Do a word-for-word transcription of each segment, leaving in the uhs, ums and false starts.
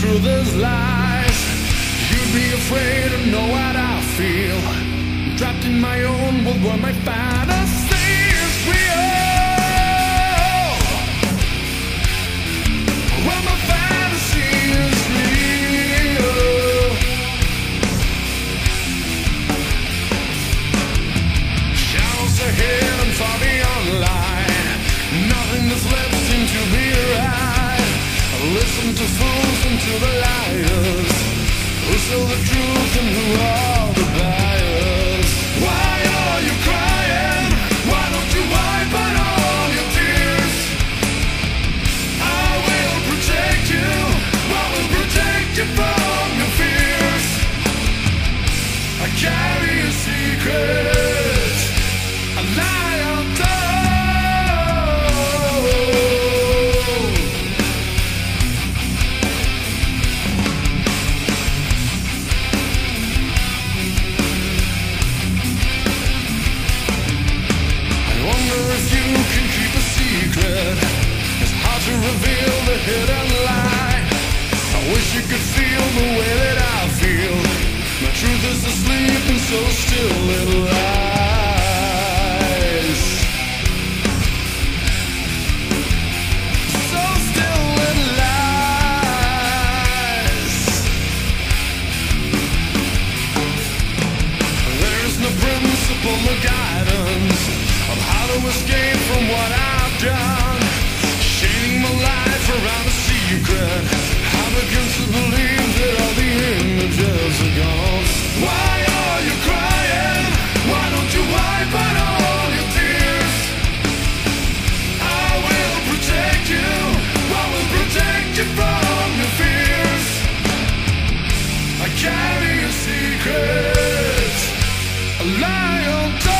truth is lies. You'd be afraid to know what I feel. I'm trapped in my own world where my fantasy is real. Where my fantasy is real. Shadows ahead and far beyond light. Nothing that's left seems to be right. Listen to fools and to the liars who sell the truth and who are the buyers. Why are you crying? Why don't you wipe out all your tears? I will protect you. I will protect you from your fears. I carry a secret, a lie on top. It's hard to reveal the hidden lie. I wish you could feel the way that I feel. My truth is asleep and so still it lies. So still it lies. There is no principle, no guidance of how to escape from what I've done. Shading my life around a secret. I begin to believe that all the images are gone. Why are you crying? Why don't you wipe out all your tears? I will protect you. I will protect you from your fears. I carry a secret, a lie on top.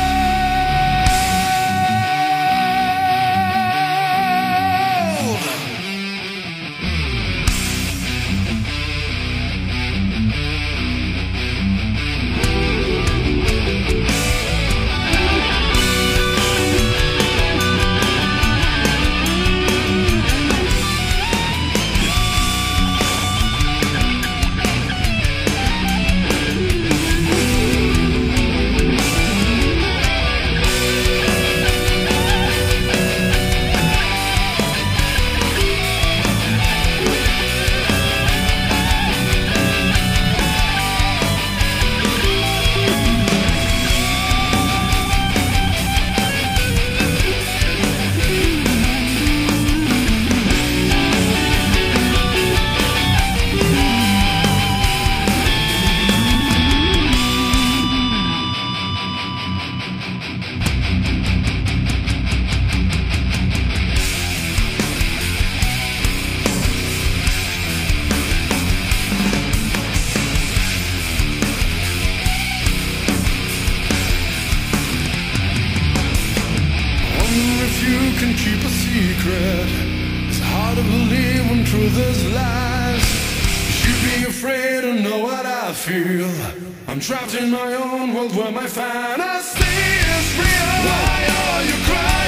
I'm trapped in my own world where my fantasy is real. Why are you crying?